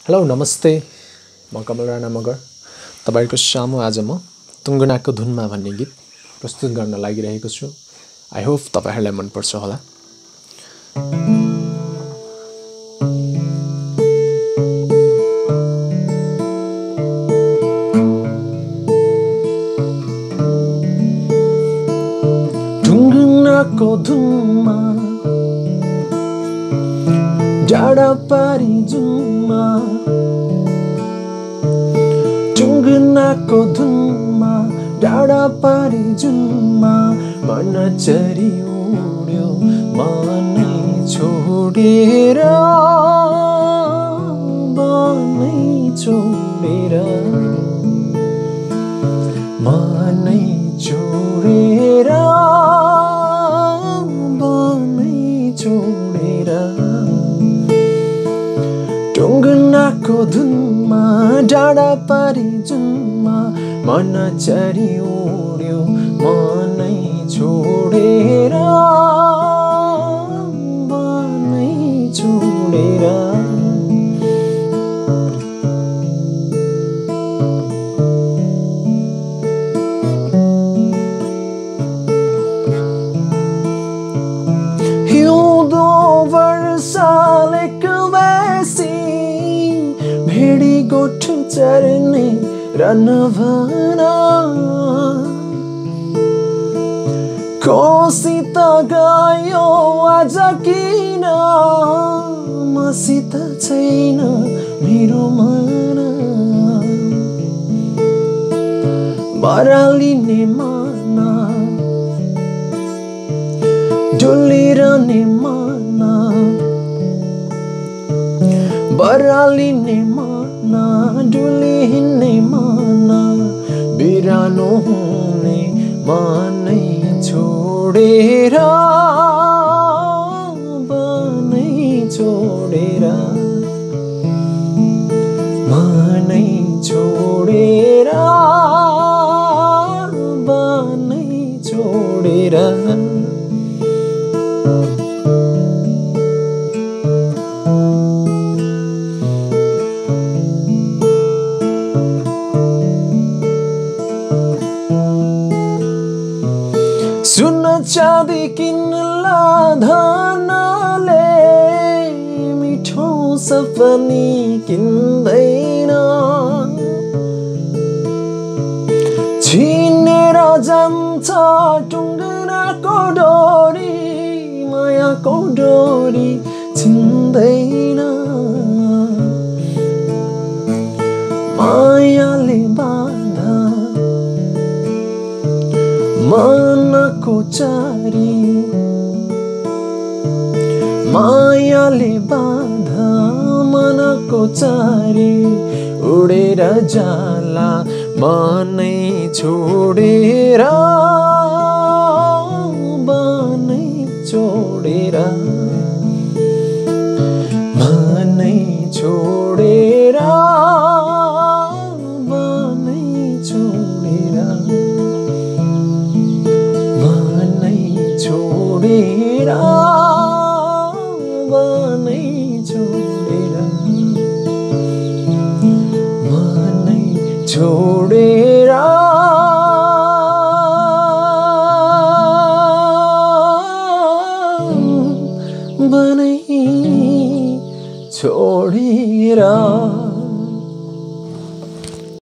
Hello नमस्ते म कमल राणा मगर तपाईहरुको सामु आज म तुङ्गनाको धुनमा भन्ने गीत प्रस्तुत गर्न लागिरहेको छु। आई होप तपाईहरुलाई मन पर्छ होला। तुङ्गनाको धुनमा डाँडा पारी जुनमा तुङ्गनाको धुनमा डाँडा पारी जुनमा मन चरी उड्यो मनै छोडेर मनै छोडेर मनै छोडेर मनै छोडेर तुङ्गनाको धुनमा डाँडा पारी जुनमा मन चरी उड्यो मनै छोडेर मनै छोडेर हिउँदो वर्षाले कवासी भेडी गोठ चर्ने रनभना कोसित गयो आज किन मसित छैन मेरो मन बरालिने मन डुलिरहने मन बरालिने मन डुली हिँड्ने मन बिरानो हुने मनै छोडेर मनै छोडेर मनै छोडेर मनै छोडेर सुन चाँदी किन्ला धनले मिठो सपनी किन्दैन छिनेर जान्छ टुङ्गनाको डोरी मायाको डोरी छिन्दैन मायाले बाँधा मनको चारी मायाले बाँधा मनको चारी उडेर जाला मनै छोडेर मनै छोडेर मनै छोडेर मनै छोडेर मनै छोडेर मनै छोडेर मनै छोडेर मनै छोडेर